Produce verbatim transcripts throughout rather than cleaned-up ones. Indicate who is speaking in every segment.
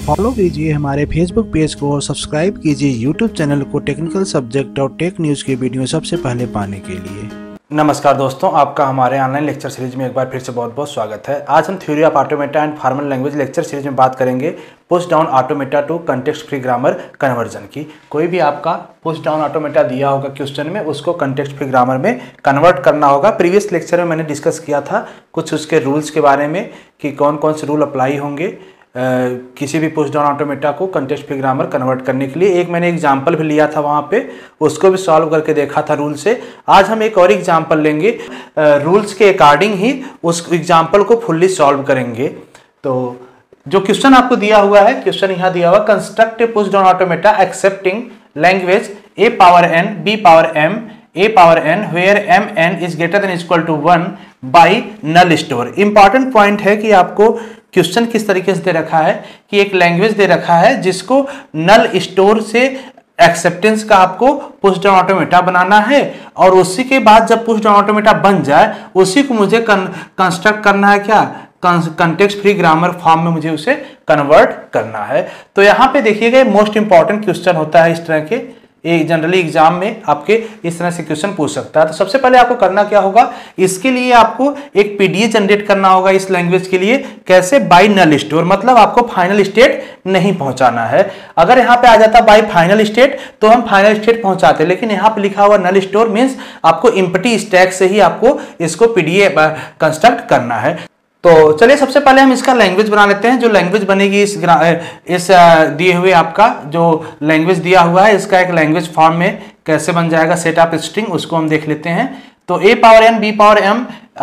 Speaker 1: Follow कीजिए हमारे Facebook page को और सब्सक्राइब कीजिए यूट्यूब चैनल को टेक्निकल सब्जेक्ट और टेक न्यूज़ के वीडियो सबसे पहले पाने के लिए।
Speaker 2: नमस्कार दोस्तों, आपका हमारे ऑनलाइन लेक्चर सीरीज में एक बार फिर से बहुत बहुत स्वागत है। आज हम theory of automata and formal language lecture series में बात करेंगे push down automata to context free grammar conversion की। कोई भी आपका पुश डाउन ऑटोमेटा दिया होगा क्वेश्चन में, उसको कंटेक्स्ट फ्री ग्रामर में कन्वर्ट करना होगा। प्रीवियस लेक्चर में मैंने डिस्कस किया था कुछ उसके रूल्स के बारे में कि कौन कौन से रूल अप्लाई होंगे Uh, किसी भी पुश डाउन ऑटोमेटा को कंटेक्स्ट फ्री ग्रामर कन्वर्ट करने के लिए। एक मैंने एग्जांपल भी लिया था वहाँ पे, उसको भी सॉल्व करके देखा था रूल से। आज हम एक और एग्जांपल लेंगे, रूल्स uh, के अकॉर्डिंग ही उस एग्जांपल को फुल्ली सॉल्व करेंगे। तो जो क्वेश्चन आपको दिया हुआ है, क्वेश्चन यहाँ दिया हुआ, construct a push down automata accepting language a power n b power m a power n where mn is greater than equal to one by null store। Important point है कि आपको क्वेश्चन किस तरीके से दे रखा है कि एक लैंग्वेज दे रखा है जिसको नल स्टोर से एक्सेप्टेंस का आपको पुश डाउन ऑटोमेटा बनाना है, और उसी के बाद जब पुश डाउन ऑटोमेटा बन जाए उसी को मुझे कंस्ट्रक्ट करना है, क्या कंटेक्स्ट फ्री ग्रामर फॉर्म में मुझे उसे कन्वर्ट करना है। तो यहाँ पे देखिएगा मोस्ट इंपॉर्टेंट क्वेश्चन होता है इस तरह के, एक जनरली एग्जाम में आपके इस तरह से क्वेश्चन पूछ सकता है। तो सबसे पहले आपको करना क्या होगा, इसके लिए आपको एक पीडीए जनरेट करना होगा इस लैंग्वेज के लिए। कैसे? बाय नल स्टोर, मतलब आपको फाइनल स्टेट नहीं पहुंचाना है। अगर यहाँ पे आ जाता बाय फाइनल स्टेट तो हम फाइनल स्टेट पहुंचाते, लेकिन यहाँ पे लिखा हुआ नल स्टोर मीन्स आपको एम्प्टी स्टैक से ही आपको इसको पीडीए कंस्ट्रक्ट करना है। तो चलिए सबसे पहले हम इसका लैंग्वेज बना लेते हैं। जो लैंग्वेज बनेगी इस इस दिए हुए आपका जो लैंग्वेज दिया हुआ है, इसका एक लैंग्वेज फॉर्म में कैसे बन जाएगा सेट ऑफ स्ट्रिंग, उसको हम देख लेते हैं। तो a power n b power m,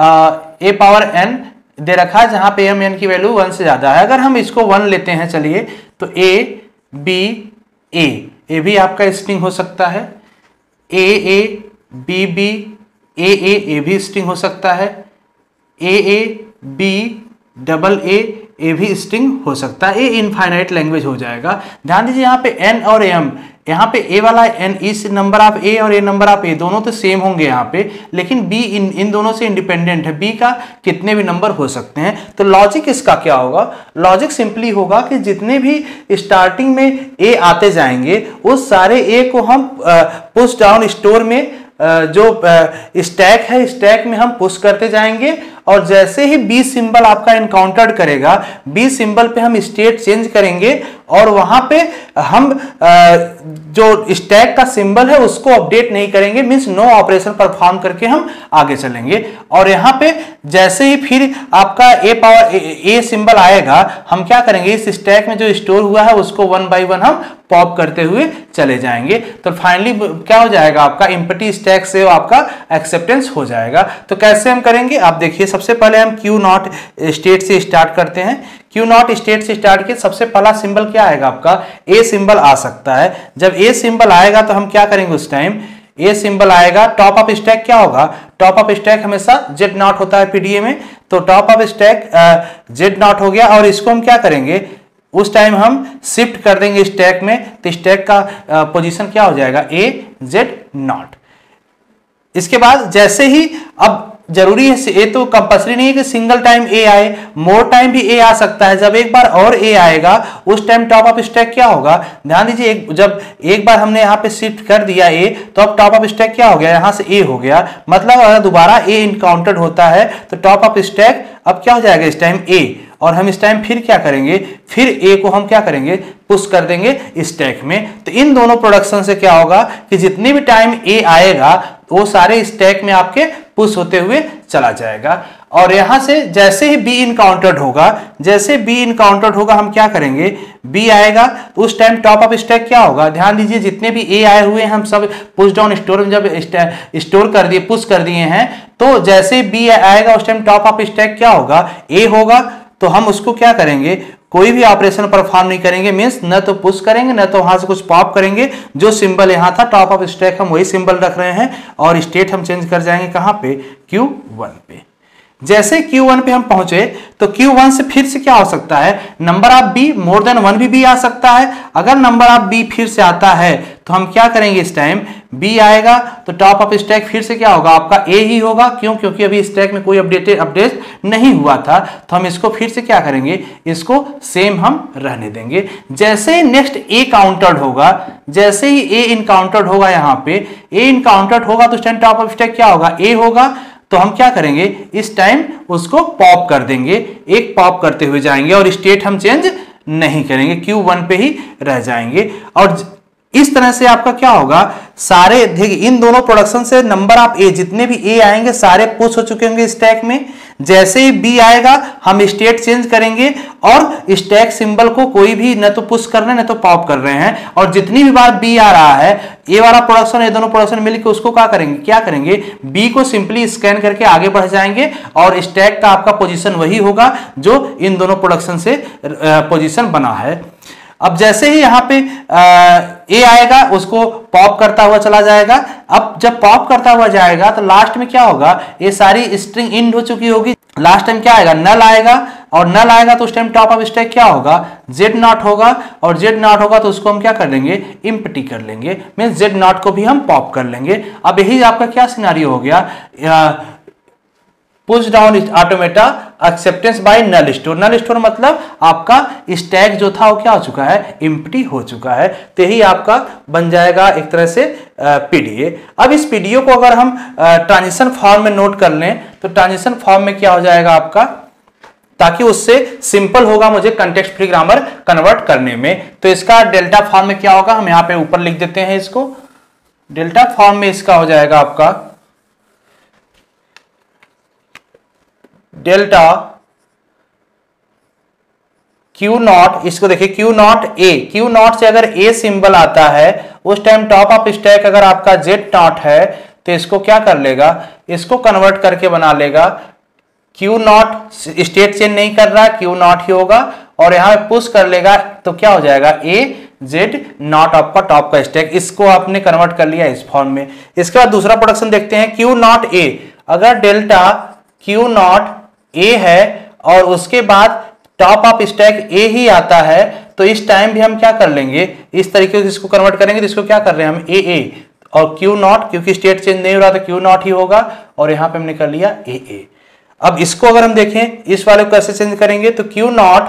Speaker 2: a power n दे रखा है जहां पे एम एन की वैल्यू वन से ज्यादा है। अगर हम इसको वन लेते हैं, चलिए, तो ए बी ए ए भी आपका स्ट्रिंग हो सकता है, ए ए बी बी ए ए ए भी स्ट्रिंग हो सकता है, ए ए बी डबल ए ए भी स्ट्रिंग हो सकता है। ए इनफाइनाइट लैंग्वेज हो जाएगा। ध्यान दीजिए यहाँ पे एन और एम, यहाँ पे ए वाला एन, इस नंबर ऑफ ए और ए नंबर ऑफ ए दोनों तो सेम होंगे यहाँ पे, लेकिन बी इन इन दोनों से इंडिपेंडेंट है। बी का कितने भी नंबर हो सकते हैं। तो लॉजिक इसका क्या होगा? लॉजिक सिंपली होगा कि जितने भी स्टार्टिंग में ए आते जाएंगे उस सारे ए को हम पुश डाउन स्टोर में जो स्टैक है, स्टैक में हम पुश करते जाएंगे, और जैसे ही बी सिंबल आपका इनकाउंटर करेगा, बी सिंबल पे हम स्टेट चेंज करेंगे और वहां पे हम जो स्टैक का सिंबल है उसको अपडेट नहीं करेंगे, मींस नो ऑपरेशन परफॉर्म करके हम आगे चलेंगे। और यहाँ पे जैसे ही फिर आपका ए पावर ए सिंबल आएगा, हम क्या करेंगे, इस स्टैक में जो स्टोर हुआ है उसको वन बाय वन हम पॉप करते हुए चले जाएंगे। तो फाइनली क्या हो जाएगा, आपका एम्प्टी स्टैक से आपका एक्सेप्टेंस हो जाएगा। तो कैसे हम करेंगे आप देखिए। सबसे पहले हम क्यू नॉट स्टेट से स्टार्ट करते हैं। क्यू नॉट स्टेट से स्टार्ट किए, सबसे पहला सिंबल क्या आएगा आपका, ए सिंबल आ सकता है। जब ए सिंबल आएगा तो हम क्या करेंगे, उस टाइम ए सिंबल आएगा, टॉप ऑफ स्टैक क्या होगा, टॉप ऑफ स्टैक हमेशा जेड नॉट होता है पीडीए में, तो top of stack z naught हो गया। और इसको हम क्या करेंगे, उस टाइम हम शिफ्ट कर देंगे स्टैक में, तो स्टैक का पोजीशन क्या हो जाएगा, ए जेड नॉट। इसके बाद जैसे ही, अब जरूरी है, ये तो कंपल्सरी नहीं है कि सिंगल टाइम ए आए, मोर टाइम भी ए आ सकता है। जब एक बार और ए आएगा उस टाइम टॉप ऑफ स्टैक क्या होगा, ध्यान दीजिए, एक, जब एक बार हमने यहाँ पे शिफ्ट कर दिया ए, तो अब टॉप ऑफ स्टैक क्या हो गया, यहाँ से ए हो गया। मतलब अगर दोबारा ए इनकाउंटर्ड होता है तो टॉप ऑफ स्टैक अब क्या हो जाएगा, इस टाइम ए, और हम इस टाइम फिर क्या करेंगे, फिर ए को हम क्या करेंगे, पुश कर देंगे स्टैक में। तो इन दोनों प्रोडक्शन से क्या होगा कि जितने भी टाइम ए आएगा वो सारे स्टैक में आपके पुश होते हुए चला जाएगा। और यहां से जैसे ही बी इनकाउंटर्ड होगा, जैसे बी इनकाउंटर्ड होगा हम क्या करेंगे, बी आएगा तो उस टाइम टॉप ऑफ स्टैक क्या होगा, ध्यान दीजिए, जितने भी ए आए हुए हैं हम सब पुश डाउन स्टोर में जब स्टोर कर दिए, पुश कर दिए हैं, तो जैसे बी आएगा उस टाइम टॉप ऑफ स्टैक क्या होगा, ए होगा। तो हम उसको क्या करेंगे, कोई भी ऑपरेशन परफॉर्म नहीं करेंगे, मींस न तो पुश करेंगे न तो वहां से कुछ पॉप करेंगे। जो सिंबल यहां था टॉप ऑफ स्टैक हम वही सिंबल रख रहे हैं, और स्टेट हम चेंज कर जाएंगे कहां पे, क्यू वन पे। जैसे क्यू वन पे हम पहुंचे तो क्यू वन से फिर से क्या हो सकता है, number of b more than one भी, भी आ सकता है। अगर नंबर ऑफ बी फिर से आता है तो हम क्या करेंगे, इस टाइम बी आएगा तो टॉप ऑफ स्टैक फिर से क्या होगा, आपका ए ही होगा। क्यों? क्योंकि अभी स्टैक में कोई अपडेटेड अपडेट नहीं हुआ था, तो हम इसको फिर से क्या करेंगे, इसको सेम हम रहने देंगे। जैसे ही नेक्स्ट ए काउंटर्ड होगा, जैसे ही ए इनकाउंटर्ड होगा, यहाँ पे ए इनकाउंटर्ड होगा तो उस टाइम टॉप ऑफ स्टैक क्या होगा, ए होगा। तो हम क्या करेंगे, इस टाइम उसको पॉप कर देंगे, एक पॉप करते हुए जाएंगे और स्टेट हम चेंज नहीं करेंगे, क्यू वन पे ही रह जाएंगे। और इस तरह से आपका क्या होगा, सारे देखिए इन दोनों प्रोडक्शन से नंबर ऑफ ए, जितने भी ए आएंगे सारे पुश हो चुके होंगे स्टैक में। जैसे ही बी आएगा हम स्टेट चेंज करेंगे और स्टैक सिंबल को कोई भी न तो पुश कर रहे हैं न तो पॉप कर रहे हैं। और जितनी भी बार बी आ रहा है, ए वाला प्रोडक्शन ये दोनों प्रोडक्शन मिलकर उसको क्या करेंगे, क्या करेंगे, बी को सिंपली स्कैन करके आगे बढ़ जाएंगे और स्टैक का आपका पोजीशन वही होगा जो इन दोनों प्रोडक्शन से पोजीशन बना है। अब जैसे ही यहाँ पे ए आएगा उसको पॉप करता हुआ चला जाएगा। अब जब पॉप करता हुआ जाएगा तो लास्ट में क्या होगा, ये सारी स्ट्रिंग इंड हो चुकी होगी। लास्ट टाइम क्या आएगा, नल आएगा, और नल आएगा तो उस टाइम टॉप ऑफ स्टैक क्या होगा, जेड नॉट होगा। और जेड नॉट होगा तो उसको हम क्या कर लेंगे, इम्प्टी कर लेंगे, मीन्स जेड नॉट को भी हम पॉप कर लेंगे। अब यही आपका क्या सिनारियो हो गया, push down automata acceptance by null store. Null store मतलब आपका स्टैक जो था वो क्या हो चुका है, इम्प्टी हो चुका है। तो यही आपका बन जाएगा एक तरह से पीडीए। अब इस पीडीए को अगर हम ट्रांजिशन फॉर्म में नोट कर लें तो ट्रांजिशन फॉर्म में क्या हो जाएगा आपका, ताकि उससे सिंपल होगा मुझे कंटेक्स्ट फ्री ग्रामर कन्वर्ट करने में। तो इसका डेल्टा फॉर्म में क्या होगा, हम यहाँ पे ऊपर लिख देते हैं इसको। डेल्टा फॉर्म में इसका हो जाएगा आपका डेल्टा क्यू नॉट, इसको देखिए क्यू नॉट ए, क्यू नॉट से अगर ए सिंबल आता है उस टाइम टॉप ऑफ स्टैक अगर आपका जेड नॉट है तो इसको क्या कर लेगा, इसको कन्वर्ट करके बना लेगा। क्यू नॉट स्टेट चेंज नहीं कर रहा, क्यू नॉट ही होगा, और यहां पे पुश कर लेगा तो क्या हो जाएगा, ए जेड नॉट आपका टॉप का स्टैक। इसको आपने कन्वर्ट कर लिया इस फॉर्म में। इसके बाद दूसरा प्रोडक्शन देखते हैं, क्यू नॉट ए, अगर डेल्टा क्यू नॉट ए है और उसके बाद टॉप ऑफ स्टैक ए ही आता है तो इस टाइम भी हम क्या कर लेंगे, इस तरीके से इसको कन्वर्ट करेंगे। तो इसको क्या कर रहे हैं हम, ए ए, और क्यू नॉट क्योंकि स्टेट चेंज नहीं हो रहा तो क्यू नॉट ही होगा, और यहां पे हमने कर लिया ए ए। अब इसको अगर हम देखें इस वाले को कैसे चेंज करेंगे, तो q naught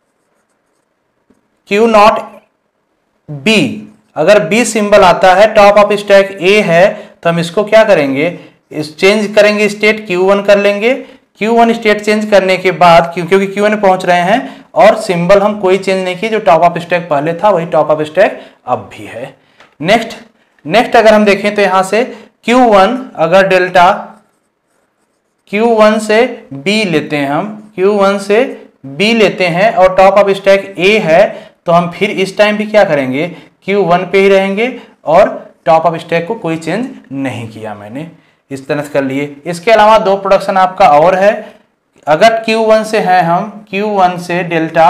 Speaker 2: Q naught b, अगर बी सिंबल आता है टॉप ऑफ स्टैक ए है तो हम इसको क्या करेंगे, इस चेंज करेंगे स्टेट क्यू वन कर लेंगे। क्यू वन स्टेट चेंज करने के बाद क्योंकि क्यू वन पहुंच रहे हैं और सिंबल हम कोई चेंज नहीं किए, जो टॉप ऑफ स्टैक पहले था वही टॉप ऑफ स्टैक अब भी है। नेक्स्ट नेक्स्ट अगर हम देखें तो यहां से क्यू वन, अगर डेल्टा क्यू वन से बी लेते हैं, हम क्यू वन से बी लेते हैं और टॉप ऑफ स्टैक ए है तो हम फिर इस टाइम भी क्या करेंगे, क्यू वन पे ही रहेंगे और टॉप ऑफ स्टैक को कोई चेंज नहीं किया मैंने, इस तरह से कर लिए। इसके अलावा दो प्रोडक्शन आपका और है, अगर क्यू वन से है हम क्यू वन से डेल्टा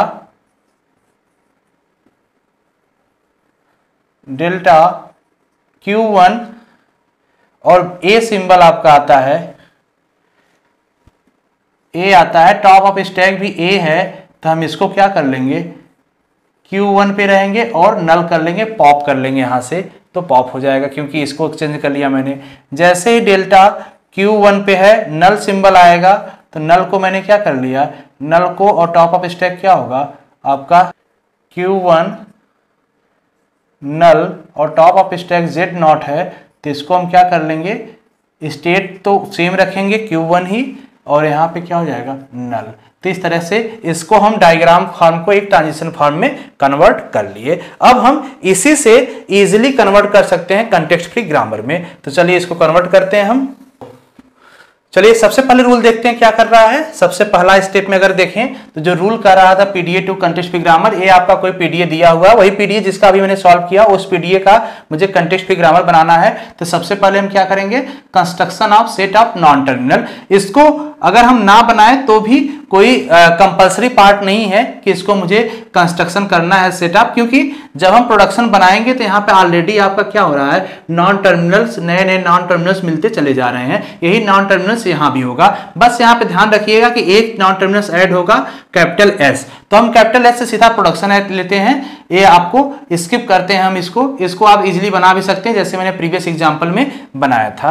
Speaker 2: डेल्टा क्यू वन और ए सिंबल आपका आता है, ए आता है, टॉप ऑफ स्टैक भी ए है, तो हम इसको क्या कर लेंगे, क्यू वन पे रहेंगे और नल कर लेंगे, पॉप कर लेंगे यहां से, तो पॉप हो जाएगा क्योंकि इसको चेंज कर लिया मैंने। जैसे ही डेल्टा क्यू वन पे है, नल सिंबल आएगा तो नल को मैंने क्या कर लिया, नल को, और टॉप ऑफ स्टैक क्या होगा आपका क्यू वन नल और top of stack z naught है, तो इसको हम क्या कर लेंगे, स्टेट तो सेम रखेंगे क्यू वन ही, और यहाँ पे क्या हो जाएगा नल। तो इस तरह से इसको हम डायग्राम फॉर्म को एक ट्रांजिशन फॉर्म में कन्वर्ट कर लिए। अब हम इसी से इजीली कन्वर्ट कर सकते हैं कंटेक्स्ट फ्री ग्रामर में। तो चलिए इसको कन्वर्ट करते हैं हम। चलिए सबसे पहले रूल देखते हैं क्या कर रहा है। सबसे पहला स्टेप में अगर देखें तो जो रूल कर रहा था PDA to context free grammar, ये आपका कोई पीडीए दिया हुआ है, वही पीडीए जिसका अभी मैंने सॉल्व किया, उस पीडीए का मुझे कंटेक्स्ट फ्री ग्रामर बनाना है। तो सबसे पहले हम क्या करेंगे, construction of set of non terminal. इसको अगर हम ना बनाएं तो भी कोई कंपलसरी पार्ट नहीं है कि इसको मुझे कंस्ट्रक्शन करना है सेटअप, क्योंकि जब हम प्रोडक्शन बनाएंगे तो यहाँ पे ऑलरेडी आपका क्या हो रहा है, नॉन टर्मिनल्स, नए नए नॉन टर्मिनल्स मिलते चले जा रहे हैं। यही नॉन टर्मिनल्स यहाँ भी होगा। बस यहाँ पे ध्यान रखिएगा कि एक नॉन टर्मिनल्स ऐड होगा कैपिटल एस, तो हम कैपिटल एस से सीधा प्रोडक्शन ऐड लेते हैं। ये आपको स्किप करते हैं हम इसको इसको आप इजीली बना भी सकते हैं, जैसे मैंने प्रीवियस एग्जांपल में बनाया था।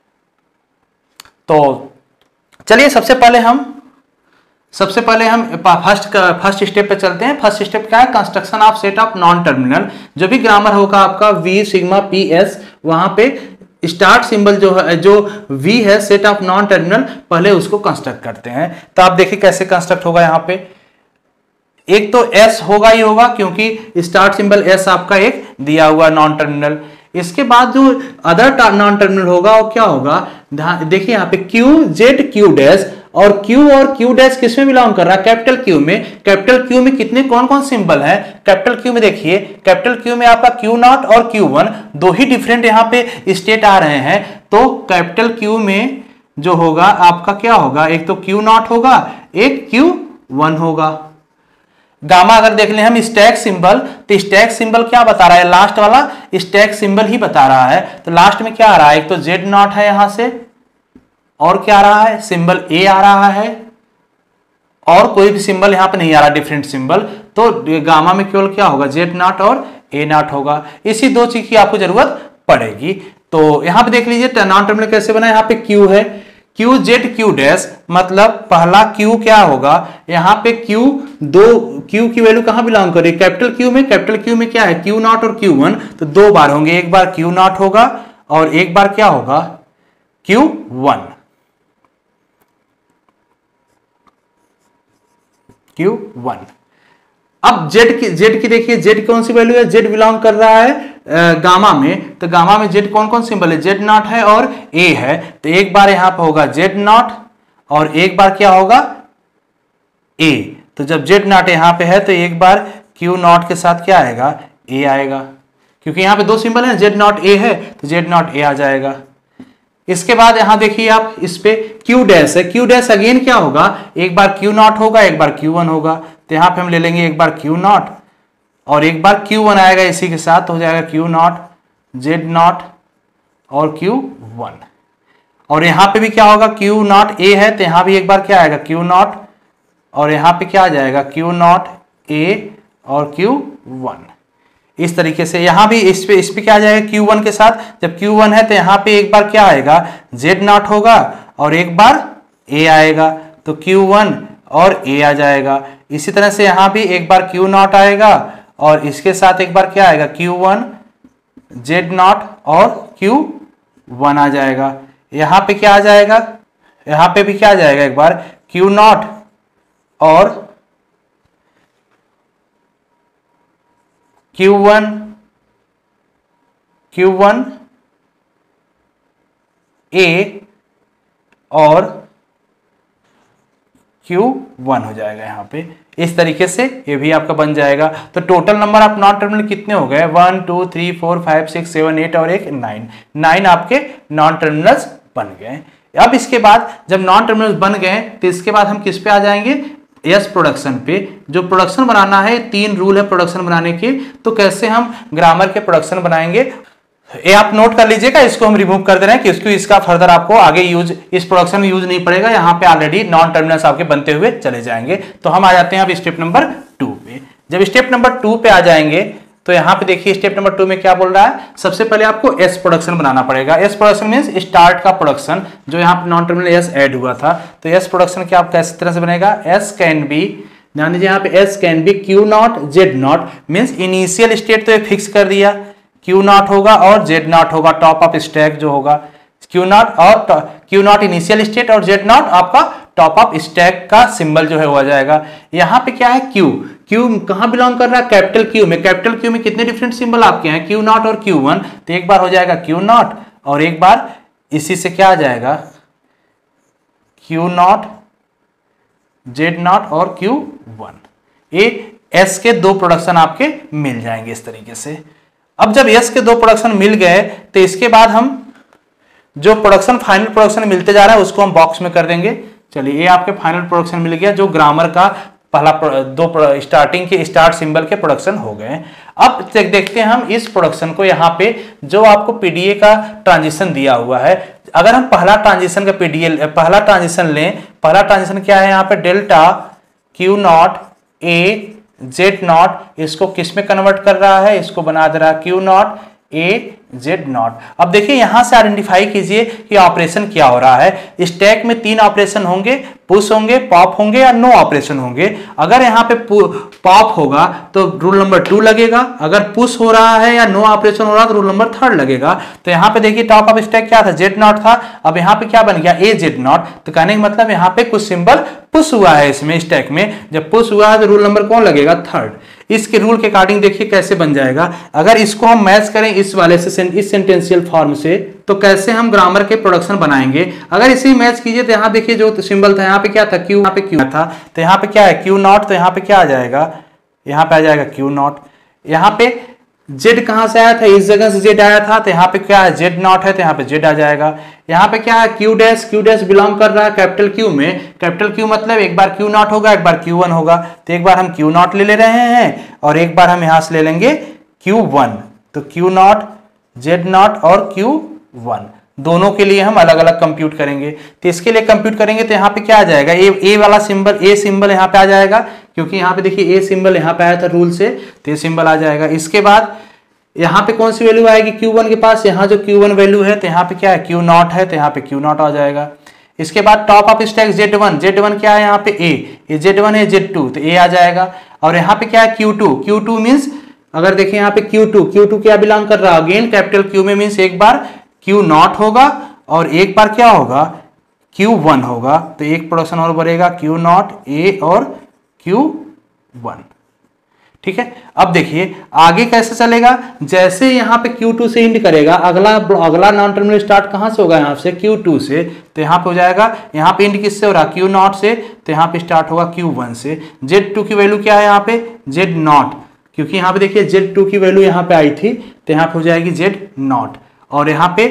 Speaker 2: तो चलिए सबसे पहले हम सबसे पहले हम फर्स्ट फर्स्ट स्टेप पे चलते हैं। फर्स्ट स्टेप क्या है, construction of set of non terminal. जो भी ग्रामर होगा आपका वी सिग्मा पी एस, वहां पे स्टार्ट सिंबल जो है, जो वी है सेट ऑफ नॉन टर्मिनल, पहले उसको कंस्ट्रक्ट करते हैं। तो आप देखिए कैसे कंस्ट्रक्ट होगा। यहाँ पे एक तो एस होगा ही होगा, क्योंकि स्टार्ट सिंबल एस आपका एक दिया हुआ नॉन टर्मिनल। इसके बाद जो अदर नॉन टर्मिनल होगा वो क्या होगा, देखिए यहाँ पे क्यू जेड क्यू डैश, और Q और Q डैश किस में बिलोंग कर रहा है, कैपिटल Q में। कैपिटल Q में कितने कौन कौन सिंबल हैं, कैपिटल Q में देखिए, कैपिटल Q में आपका Q नॉट और Q वन, दो ही डिफरेंट यहाँ पे स्टेट आ रहे हैं। तो कैपिटल Q में जो होगा आपका क्या होगा, एक तो Q नॉट होगा, एक Q वन होगा। गामा अगर देख लें हम स्टैक सिंबल, तो स्टैक सिंबल क्या बता रहा है, लास्ट वाला स्टैक सिंबल ही बता रहा है। तो लास्ट में क्या आ रहा है, एक तो जेड नॉट है यहां से, और क्या आ रहा है, सिंबल ए आ रहा है, और कोई भी सिंबल यहां पे नहीं आ रहा डिफरेंट सिंबल। तो गामा में केवल क्या होगा, जेड नॉट और ए नॉट होगा। इसी दो चीज की आपको जरूरत पड़ेगी। तो यहां पे देख लीजिए नॉन टर्मिनल कैसे बना, यहाँ पे क्यू है, क्यू जेड क्यू डैश, मतलब पहला क्यू क्या होगा, यहाँ पे क्यू दो, क्यू की वैल्यू कहां बिलोंग करेगी, कैपिटल क्यू में। कैपिटल क्यू में क्या है, क्यू नॉट और क्यू वन, तो दो बार होंगे, एक बार क्यू नॉट होगा और एक बार क्या होगा, क्यू वन, क्यू वन। अब जेड की जेड की देखिए, जेड कौन सी वैल्यू है, जेड बिलोंग कर रहा है गामा में। तो गामा में जेड कौन कौन सिंबल है, जेड नॉट है और ए है। तो एक बार यहां पर होगा जेड नॉट और एक बार क्या होगा, ए। तो जब जेड नॉट यहां पे है तो एक बार क्यू नॉट के साथ क्या आएगा, ए आएगा, क्योंकि यहां पे दो सिंबल है, जेड नॉट ए है तो जेड नॉट ए आ जाएगा। इसके बाद यहां देखिए आप इस पे क्यू डैश है, क्यू डैश अगेन क्या होगा, एक बार क्यू नॉट होगा, एक बार क्यू वन होगा। तो यहां पे हम ले लेंगे एक बार क्यू नॉट और एक बार क्यू वन आएगा, इसी के साथ हो जाएगा क्यू नॉट, जेड नॉट और क्यू वन। और यहां पे भी क्या होगा, क्यू नॉट ए है तो यहां भी एक बार क्या आएगा, क्यू नॉट, और यहां पे क्या आ जाएगा, क्यू नॉट ए और क्यू वन। इस तरीके से यहां भी इस पे इस पे क्या आ जाएगा, क्यू वन के साथ। जब क्यू वन है तो यहां पे एक बार क्या आएगा, जेड नॉट होगा और एक बार ए आएगा, तो क्यू वन और ए आ जाएगा। इसी तरह से यहां भी एक बार क्यू नॉट आएगा और इसके साथ एक बार क्या आएगा, क्यू वन, जेड नॉट और क्यू वन आ जाएगा। यहां पे क्या आ जाएगा, यहां पे भी क्या आ जाएगा, एक बार क्यू नॉट और Q one, Q one a और क्यू वन हो जाएगा यहाँ पे। इस तरीके से ये भी आपका बन जाएगा। तो total number of non terminal कितने हो गए, one two three four five six seven eight और एक नाइन, नाइन आपके नॉन टर्मिनल्स बन गए। अब इसके बाद जब नॉन टर्मिनल्स बन गए तो इसके बाद हम किस पे आ जाएंगे, यस प्रोडक्शन पे। जो प्रोडक्शन बनाना है, तीन रूल है प्रोडक्शन बनाने के, तो कैसे हम ग्रामर के प्रोडक्शन बनाएंगे ये आप नोट कर लीजिएगा। इसको हम रिमूव कर दे रहे हैं क्योंकि इसका फर्दर आपको आगे यूज, इस प्रोडक्शन में यूज नहीं पड़ेगा, यहाँ पे ऑलरेडी नॉन टर्मिनल्स आपके बनते हुए चले जाएंगे। तो हम आ जाते हैं अब स्टेप नंबर टू पे। जब स्टेप नंबर टू पे आ जाएंगे तो यहाँ पे देखिए स्टेप नंबर टू में क्या बोल रहा है, सबसे पहले आपको एस प्रोडक्शन बनाना पड़ेगा। एस प्रोडक्शन मींस स्टार्ट का प्रोडक्शन, जो यहाँ पे नॉन टर्मिनल एस ऐड हुआ था। तो एस प्रोडक्शन क्या आप कैसे तरह से बनेगा, एस कैन बी, ध्यान दीजिए यहाँ पे S can be q naught Z naught, means initial state तो ये फिक्स कर दिया, क्यू नॉट होगा और जेड नॉट होगा, टॉप ऑफ स्टैक जो होगा, क्यू नॉट और क्यू नॉट इनिशियल स्टेट और जेड नॉट आपका टॉप ऑफ स्टैक का सिंबल जो है वो आ जाएगा। यहाँ पे क्या है, क्यू, क्यू कहां बिलोंग कर रहा है, कैपिटल क्यू में। कैपिटल क्यू में कितने डिफरेंट सिंबल आपके हैं, क्यू नॉट और क्यू वन। तो एक बार हो जाएगा क्यू नॉट और एक बार इसी से क्या आ जाएगा, क्यू नॉट, जेड नॉट और क्यू वन। ये एस के दो प्रोडक्शन आपके मिल जाएंगे इस तरीके से। अब जब एस के दो प्रोडक्शन मिल गए तो इसके बाद हम जो प्रोडक्शन फाइनल प्रोडक्शन मिलते जा रहा है उसको हम बॉक्स में कर देंगे। चलिए ये आपके फाइनल प्रोडक्शन मिल गया, जो ग्रामर का पहला दो स्टार्टिंग के स्टार्ट सिंबल के प्रोडक्शन हो गए। अब देखते हैं हम इस प्रोडक्शन को, यहाँ पे जो आपको पीडीए का ट्रांजिशन दिया हुआ है, अगर हम पहला ट्रांजिशन का पीडीए पहला ट्रांजिशन लें, पहला ट्रांजिशन क्या है यहाँ पे delta q naught a z naught, इसको किस में कन्वर्ट कर रहा है, इसको बना दे रहा है Q naught a z naught. अब देखिए यहां से आइडेंटिफाई कीजिए कि ऑपरेशन क्या हो रहा है। स्टैक में तीन ऑपरेशन होंगे, पुश होंगे, पॉप होंगे या नो ऑपरेशन होंगे। अगर यहाँ पे पॉप होगा तो रूल नंबर टू लगेगा, अगर पुश हो रहा है या नो ऑपरेशन हो रहा है तो रूल नंबर थर्ड लगेगा। तो यहाँ पे देखिए टॉप ऑफ स्टैक क्या था, जेड नॉट था, अब यहाँ पे क्या बन गया ए जेड नॉट। तो कहने का मतलब यहाँ पे कुछ सिंबल पुश हुआ है इसमें स्टैक में, जब पुश हुआ है तो रूल नंबर कौन लगेगा, थर्ड। इसके रूल के अकॉर्डिंग देखिए कैसे बन जाएगा। अगर इसको हम मैच करें इस वाले से, इस सेंटेंशियल फॉर्म से, तो कैसे हम ग्रामर के प्रोडक्शन बनाएंगे। अगर इसे मैच कीजिए तो यहाँ देखिए जो सिंबल था यहाँ पे क्या था, क्यू, यहाँ पे क्यू था, तो यहाँ पे क्या है क्यू नॉट, तो यहाँ पे क्या आ जाएगा, यहाँ पे आ जाएगा क्यू नॉट। यहाँ पे जेड कहाँ से आया था, इस जगह से जेड आया था, तो यहाँ पे क्या है जेड नॉट है, तो यहाँ पे जेड आ जाएगा। यहाँ पे क्या है Q dash, Q dash belong कर रहा है कैपिटल क्यू में, कैपिटल क्यू मतलब एक बार क्यू नॉट होगा एक बार क्यू वन होगा, तो एक बार हम क्यू नॉट ले ले रहे हैं और एक बार हम यहाँ से ले लेंगे क्यू वन। तो क्यू नॉट जेड नॉट और क्यू वन दोनों के लिए हम अलग अलग कंप्यूट करेंगे। तो इसके लिए कंप्यूट करेंगे तो यहाँ पे क्या आ जाएगा, ए ए वाला सिंबल, ए सिंबल यहाँ पे आ जाएगा, क्योंकि यहाँ पे देखिए ए सिंबल यहाँ पे आया था रूल से, तो ये सिंबल आ जाएगा। इसके बाद यहाँ पे कौन सी वैल्यू आएगी क्यू वन के पास, यहाँ जो क्यू वन वैल्यू है तो यहाँ पे क्या है क्यू नॉट है, तो यहाँ पे क्यू नॉट आ जाएगा। इसके बाद top of stack z one, z one क्या है यहाँ पे ए, ये जेड वन है जेड टू, तो ए आ जाएगा। और यहाँ पे क्या है q two, q two means अगर देखिए यहाँ पे क्यू टू, क्यू टू क्या बिलोंग कर रहा है अगेन कैपिटल क्यू में, मीन्स एक बार क्यू नॉट होगा और एक बार क्या होगा क्यू वन होगा, तो एक प्रोडक्शन और बढ़ेगा क्यू नॉट ए और क्यू वन। ठीक है, अब देखिए आगे कैसे चलेगा, जैसे यहाँ पे क्यू टू से इंड करेगा, अगला अगला नॉन टर्मिनल स्टार्ट कहाँ से होगा, यहाँ से क्यू टू से, तो यहाँ पे हो जाएगा, यहाँ पे इंड किससे हो रहा क्यू नॉट से, तो यहाँ पे स्टार्ट होगा क्यू वन से। जेड टू की वैल्यू क्या है यहाँ पे जेड नॉट, क्योंकि यहाँ पे देखिए जेड टू की वैल्यू यहाँ पे आई थी, तो यहाँ पे हो जाएगी जेड नॉट। और यहाँ पे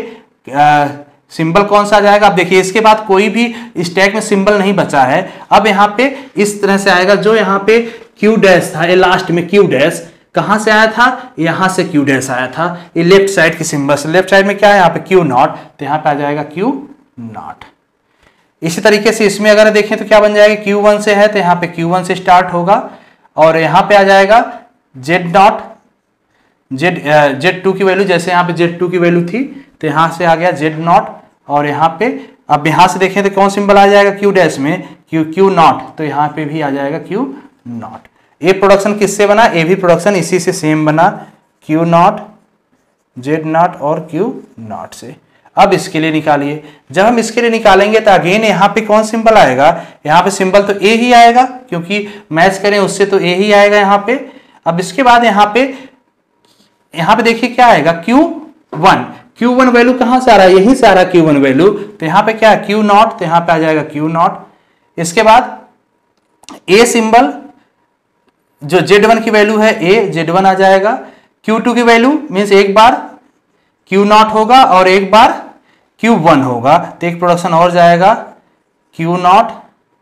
Speaker 2: सिंबल कौन सा आ जाएगा, अब देखिए इसके बाद कोई भी स्टैक में सिंबल नहीं बचा है। अब यहाँ पे इस तरह से आएगा, जो यहाँ पे क्यू डैश था, ये लास्ट में क्यू डैश कहाँ से आया था, यहाँ से क्यू डैश आया था, ये लेफ्ट साइड की सिंबल से, लेफ्ट साइड में क्या है यहाँ पे क्यू नॉट, तो यहाँ पे आ जाएगा क्यू नॉट। इसी तरीके से इसमें अगर देखें तो क्या बन जाएगा, क्यू वन से है तो यहाँ पे क्यू वन से स्टार्ट होगा और यहाँ पे आ जाएगा Z naught, Z Z two की वैल्यू, जैसे यहाँ पे जेड टू की वैल्यू थी तो यहाँ से आ गया जेड नॉट। और यहाँ पे अब यहाँ से देखें तो कौन सिंबल आ जाएगा क्यू डैश में, क्यू क्यू नॉट, तो यहाँ पे भी आ जाएगा क्यू नॉट। ये प्रोडक्शन किससे बना, ये भी प्रोडक्शन इसी से सेम बना, क्यू नॉट जेड नॉट और क्यू नॉट से। अब इसके लिए निकालिए, जब हम इसके लिए निकालेंगे तो अगेन यहाँ पे कौन सिंबल आएगा, यहाँ पे सिंबल तो ए ही आएगा, क्योंकि मैच करें उससे तो ए ही आएगा यहाँ पे। अब इसके बाद यहाँ पे यहाँ पे देखिए क्या आएगा Q one, Q one value कहाँ से आ रहा है, यहीं से आ रहा है क्यू वन वैल्यू, तो यहाँ पे क्या है क्यू नॉट, तो यहाँ पे आ जाएगा क्यू नॉट। इसके बाद ए सिंबल जो जेड वन की वैल्यू है ए, जेड वन आ जाएगा। क्यू टू की वैल्यू मीन्स एक बार क्यू नॉट होगा और एक बार क्यू वन होगा, तो एक प्रोडक्शन और जाएगा क्यू नॉट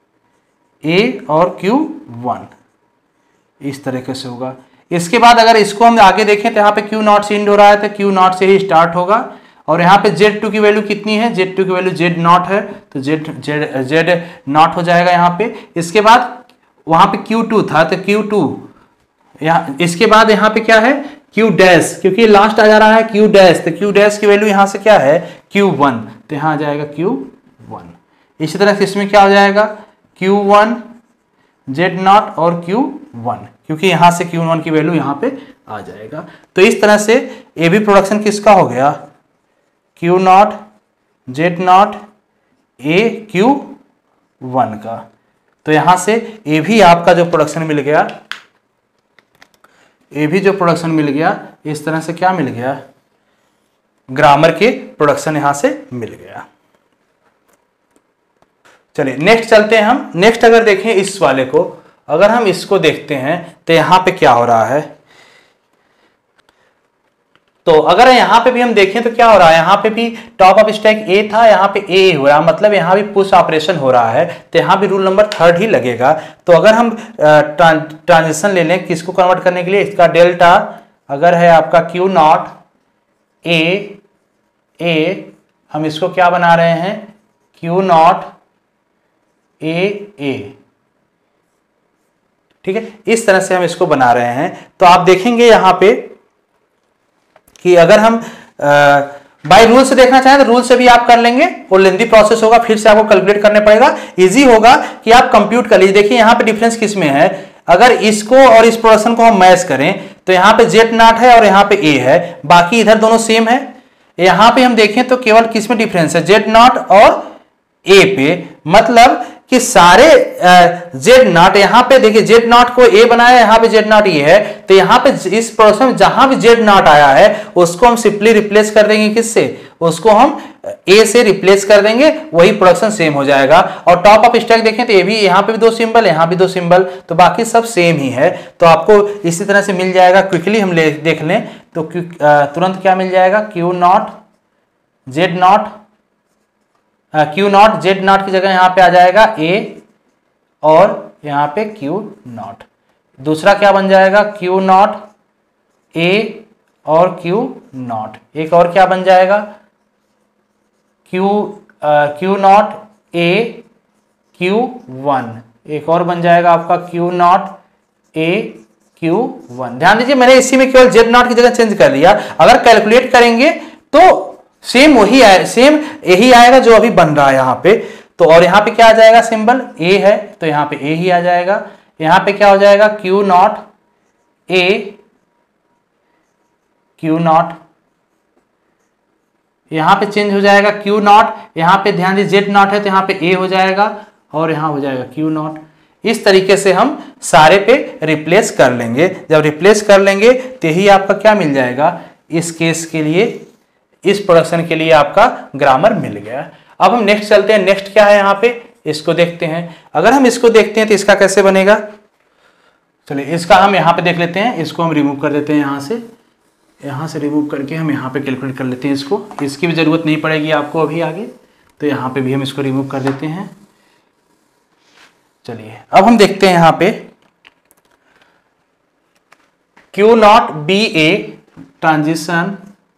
Speaker 2: ए और क्यू वन, इस तरीके से होगा। इसके बाद अगर इसको हम आगे देखें तो यहाँ पे क्यू नॉट से इंड हो रहा है तो क्यू नॉट से ही स्टार्ट होगा। और यहाँ पे जेड टू की वैल्यू कितनी है, जेड टू की वैल्यू जेड नॉट है, तो जेड जेड जेड नॉट हो जाएगा यहाँ पे। इसके बाद वहाँ पे क्यू टू था तो क्यू टू यहाँ, इसके बाद यहाँ पे क्या है क्यू डैश, क्योंकि लास्ट आ जा रहा है क्यू डैश, तो क्यू डैश की वैल्यू यहाँ से क्या है क्यू वन, तो यहाँ आ जाएगा क्यू वन। इसी तरह से इसमें क्या हो जाएगा क्यू वन जेड नॉट और क्यू वन, क्योंकि यहाँ से क्यू वन की वैल्यू यहाँ पे आ जाएगा। तो इस तरह से ए बी प्रोडक्शन किसका हो गया, क्यू नॉट जेड नॉट ए क्यू वन का। तो यहाँ से ए भी आपका जो प्रोडक्शन मिल गया, ए भी जो प्रोडक्शन मिल गया, इस तरह से क्या मिल गया, ग्रामर के प्रोडक्शन यहाँ से मिल गया। चलिए नेक्स्ट चलते हैं हम। नेक्स्ट अगर देखें इस वाले को, अगर हम इसको देखते हैं तो यहाँ पे क्या हो रहा है, तो अगर यहाँ पे भी हम देखें तो क्या हो रहा है, यहाँ पे भी टॉप ऑफ स्टैक ए था, यहाँ पे ए हो रहा है, मतलब यहाँ भी पुश ऑपरेशन हो रहा है, तो यहाँ भी रूल नंबर थर्ड ही लगेगा। तो अगर हम ट्रांजिशन ले लें किसको कन्वर्ट करने के लिए, इसका डेल्टा अगर है आपका क्यू नॉट ए ए, हम इसको क्या बना रहे हैं, क्यू नॉट ए ए, ठीक है, इस तरह से हम इसको बना रहे हैं। तो आप देखेंगे यहाँ पे कि अगर हम बाय रूल से देखना चाहें तो रूल से भी आप कर लेंगे, वो लेंथी प्रोसेस होगा, फिर से आपको कैलकुलेट करने पड़ेगा। इजी होगा कि आप कंप्यूट कर लीजिए। देखिए यहाँ पे डिफरेंस किस में है, अगर इसको और इस प्रोडक्शन को हम मैच करें तो यहाँ पे जेड नॉट है और यहाँ पे ए है, बाकी इधर दोनों सेम है। यहाँ पे हम देखें तो केवल किस में डिफरेंस है, जेड नॉट और ए पे, मतलब कि सारे जेड नॉट, यहाँ पे देखिए जेड नॉट को ए बनाया, यहाँ पे जेड नॉट ए है, तो यहाँ पे इस प्रोसेस में जहां भी जेड नॉट आया है उसको हम सिंपली रिप्लेस कर देंगे, किससे, उसको हम ए से रिप्लेस कर देंगे, वही प्रोडक्शन सेम हो जाएगा। और टॉप ऑफ स्टैक देखें तो ये भी, यहाँ पे भी दो सिंबल, यहाँ भी दो सिंबल, तो बाकी सब सेम ही है। तो आपको इसी तरह से मिल जाएगा। क्विकली हम ले देख लें तो तुरंत क्या मिल जाएगा, Q naught Z naught, Q naught Z naught की जगह यहाँ पे आ जाएगा ए और यहाँ पे क्यू नॉट। दूसरा क्या बन जाएगा, क्यू नॉट ए और क्यू नॉट। एक और क्या बन जाएगा, क्यू क्यू नॉट ए क्यू वन। एक और बन जाएगा आपका क्यू नॉट ए क्यू वन। ध्यान दीजिए मैंने इसी में केवल जेड नॉट की जगह चेंज कर दिया। अगर कैलकुलेट करेंगे तो सेम वही आए, सेम यही आएगा जो अभी बन रहा है यहाँ पे। तो और यहाँ पे क्या आ जाएगा, सिंबल ए है तो यहाँ पे ए ही आ जाएगा। यहाँ पे क्या हो जाएगा, क्यू नॉट ए क्यू नॉट, यहाँ पे चेंज हो जाएगा क्यू नॉट, यहाँ पे ध्यान दीजिए जेड नॉट है तो यहाँ पे ए हो जाएगा और यहाँ हो जाएगा क्यू नॉट। इस तरीके से हम सारे पे रिप्लेस कर लेंगे। जब रिप्लेस कर लेंगे तो यही आपका क्या मिल जाएगा, इस केस के लिए, इस प्रोडक्शन के लिए आपका ग्रामर मिल गया। अब हम नेक्स्ट चलते हैं। नेक्स्ट क्या है यहाँ पे, इसको देखते हैं। अगर हम इसको देखते हैं तो इसका कैसे बनेगा, चलिए इसका हम यहाँ पे देख लेते हैं। इसको हम रिमूव कर देते हैं, यहाँ से यहाँ से रिमूव करके हम यहाँ पे कैलकुलेट कर लेते हैं इसको। इसकी भी जरूरत नहीं पड़ेगी आपको अभी आगे, तो यहाँ पे भी हम इसको रिमूव कर देते हैं। चलिए अब हम देखते हैं यहाँ पे Q naught B A transition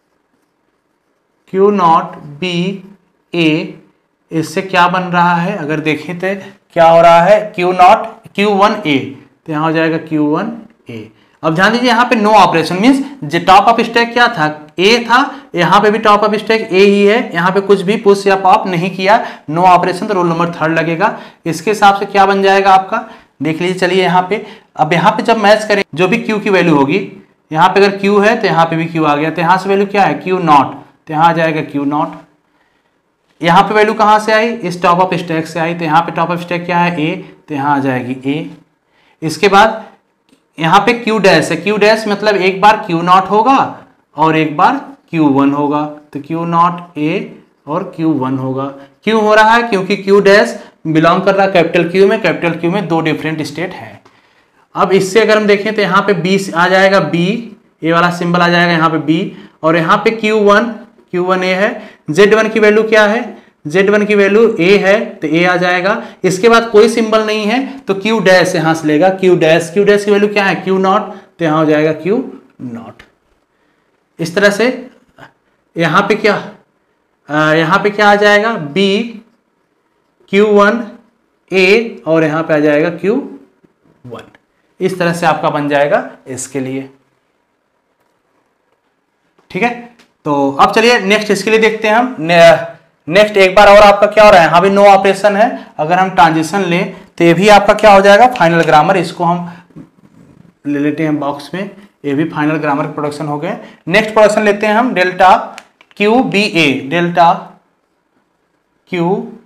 Speaker 2: Q naught B A, इससे क्या बन रहा है, अगर देखें तो क्या हो रहा है, Q naught Q one A, तो यहाँ हो जाएगा क्यू वन ए। अब ध्यान दीजिए यहाँ पे नो ऑपरेशन मीन्स जो टॉप ऑफ स्टैक क्या था, ए था, यहाँ पे भी टॉप ऑफ स्टैक ए ही है, यहाँ पे कुछ भी पुश या पॉप नहीं किया, नो ऑपरेशन, तो रोल नंबर थर्ड लगेगा। इसके हिसाब से क्या बन जाएगा आपका, देख लीजिए। चलिए यहाँ पे, अब यहाँ पे जब मैच करें जो भी क्यू की वैल्यू होगी, यहाँ पे अगर क्यू है तो यहाँ पे भी क्यू आ गया, तो यहाँ से वैल्यू क्या है, क्यू नॉट, तो यहाँ आ जाएगा क्यू नॉट। यहाँ पे वैल्यू कहाँ से आई, इस टॉप ऑफ स्टैक से आई, तो यहाँ पे टॉप ऑफ स्टैक क्या है, ए, तो यहाँ आ जाएगी ए। इसके बाद यहाँ पे क्यू डैश है, क्यू डैश मतलब एक बार क्यू नॉट होगा और एक बार क्यू वन होगा, तो क्यू नॉट ए और क्यू वन होगा। क्यों हो रहा है, क्योंकि क्यू डैश बिलोंग कर रहा है कैपिटल क्यू में, कैपिटल क्यू में दो डिफरेंट स्टेट है। अब इससे अगर हम देखें तो यहाँ पे बी आ जाएगा, बी, ए वाला सिंबल आ जाएगा यहाँ पे बी, और यहाँ पे Q one, Q one A है। जेड वन की वैल्यू क्या है, जेड वन की वैल्यू ए है तो ए आ जाएगा। इसके बाद कोई सिंबल नहीं है तो क्यू डैश यहाँ से लेगा, क्यू डैश, क्यू डैश की वैल्यू क्या है, क्यू नॉट, तो यहाँ हो जाएगा क्यू नॉट। इस तरह से यहाँ पे क्या, यहाँ पे क्या आ जाएगा, बी क्यू वन ए और यहाँ पे आ जाएगा क्यू वन। इस तरह से आपका बन जाएगा इसके लिए, ठीक है। तो अब चलिए नेक्स्ट इसके लिए देखते हैं हम। नेक्स्ट एक बार और आपका क्या हो रहा है, यहाँ भी नो ऑपरेशन है। अगर हम ट्रांजिशन लें तो ये भी आपका क्या हो जाएगा, फाइनल ग्रामर। इसको हम ले लेते हैं बॉक्स में, ये भी फाइनल ग्रामर प्रोडक्शन हो गए। नेक्स्ट प्रोडक्शन लेते हैं हम, delta Q B A, delta Q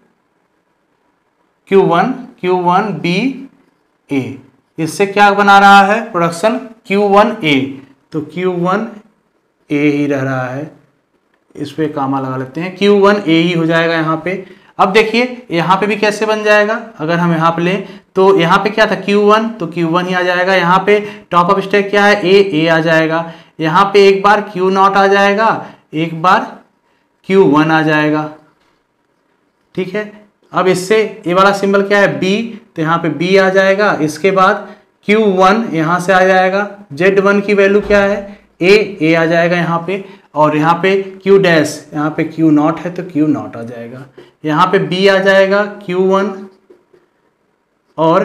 Speaker 2: Q one Q one B A. इससे क्या बना रहा है प्रोडक्शन, क्यू वन ए, तो क्यू वन ए ही रह रहा है, इस पे कामा लगा लेते हैं, क्यू वन ए ही हो जाएगा यहाँ पे। अब देखिए यहाँ पे भी कैसे बन जाएगा, अगर हम यहाँ पे लें तो यहाँ पे क्या था क्यू वन, तो क्यू वन ही आ जाएगा। यहाँ पे टॉप ऑफ स्टैक क्या है, ए, ए आ जाएगा। यहाँ पे एक बार क्यू नॉट आ जाएगा, एक बार क्यू वन आ जाएगा, ठीक है। अब इससे ये वाला सिंबल क्या है बी, तो यहाँ पे बी आ जाएगा, इसके बाद क्यू वन यहाँ से आ जाएगा, जेड वन की वैल्यू क्या है ए, ए आ जाएगा यहाँ पे, और यहाँ पे क्यू डैश, यहाँ पे क्यू नॉट है तो क्यू नॉट आ जाएगा, यहाँ पे बी आ जाएगा क्यू वन, और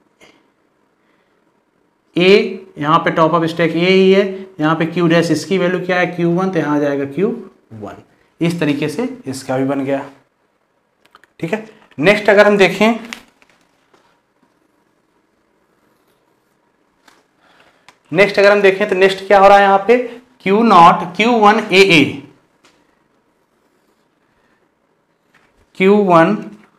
Speaker 2: ए यहाँ पे टॉप ऑफ स्टैक ए ही है, यहाँ पे क्यू डैश इसकी वैल्यू क्या है क्यू वन, तो यहाँ आ जाएगा क्यू वन। इस तरीके से इसका भी बन गया, ठीक है। नेक्स्ट अगर हम देखें, नेक्स्ट अगर हम देखें तो नेक्स्ट क्या हो रहा है यहाँ पे Q naught Q one A A, Q one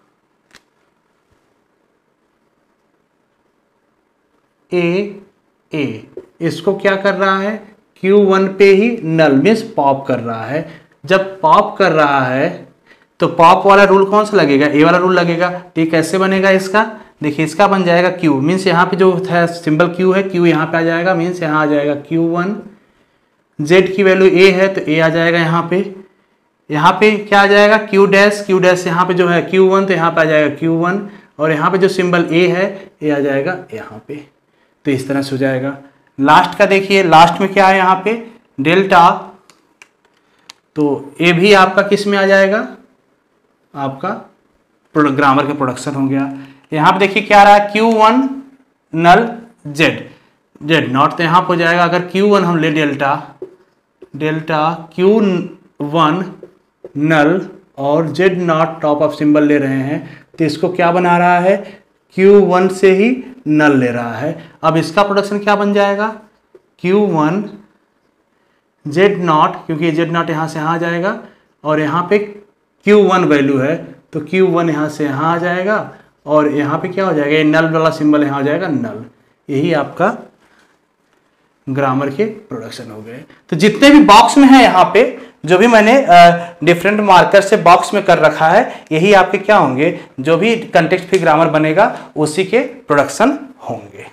Speaker 2: A A, इसको क्या कर रहा है क्यू वन पे ही नल मीन्स पॉप कर रहा है। जब पॉप कर रहा है तो पॉप वाला रूल कौन सा लगेगा, ए वाला रूल लगेगा। ठीक, कैसे बनेगा इसका, देखिए इसका बन जाएगा क्यू, मीन्स यहाँ पे जो है सिंबल क्यू है, क्यू यहाँ पे आ जाएगा, मीन्स यहाँ आ जाएगा क्यू वन, जेड की वैल्यू ए है तो ए आ जाएगा यहाँ पे, यहाँ पे क्या आ जाएगा क्यू डैश, क्यू डैश यहाँ पे जो है क्यू वन तो यहाँ पे आ जाएगा क्यू वन, और यहाँ पे जो सिंबल ए है ए आ जाएगा यहाँ पे। तो इस तरह से हो जाएगा। लास्ट का देखिए, लास्ट में क्या है यहाँ पे डेल्टा, तो ए भी आपका किस में आ जाएगा, आपका ग्रामर के प्रोडक्शन हो गया। यहाँ पे देखिए क्या आ रहा है Q one null Z, Z naught तो यहाँ पे हो जाएगा, अगर क्यू वन हम ले delta, delta Q one null और Z naught top of symbol ले रहे हैं, तो इसको क्या बना रहा है क्यू वन से ही नल ले रहा है। अब इसका प्रोडक्शन क्या बन जाएगा क्यू वन जेड नॉट, क्योंकि जेड नॉट यहाँ से यहाँ आ जाएगा, और यहाँ पे क्यू वन वैल्यू है तो क्यू वन यहाँ से यहाँ आ जाएगा, और यहाँ पे क्या हो जाएगा ये नल वाला सिंबल यहाँ आ जाएगा नल। यही आपका ग्रामर के प्रोडक्शन हो गए। तो जितने भी बॉक्स में है यहाँ पे जो भी मैंने डिफरेंट मार्कर से बॉक्स में कर रखा है, यही आपके क्या होंगे, जो भी कंटेक्स्ट फ्री ग्रामर बनेगा उसी के प्रोडक्शन होंगे।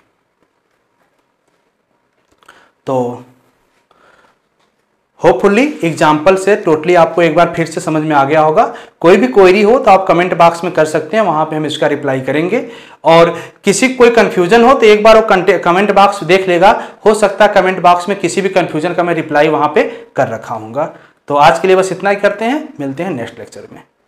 Speaker 2: तो होपफुली एग्जाम्पल से टोटली आपको एक बार फिर से समझ में आ गया होगा। कोई भी क्वेरी हो तो आप कमेंट बॉक्स में कर सकते हैं, वहां पे हम इसका रिप्लाई करेंगे। और किसी कोई कंफ्यूजन हो तो एक बार वो कमेंट बॉक्स देख लेगा, हो सकता है कमेंट बॉक्स में किसी भी कंफ्यूजन का मैं रिप्लाई वहां पे कर रखा हूँगा। तो आज के लिए बस इतना ही करते हैं, मिलते हैं नेक्स्ट लेक्चर में।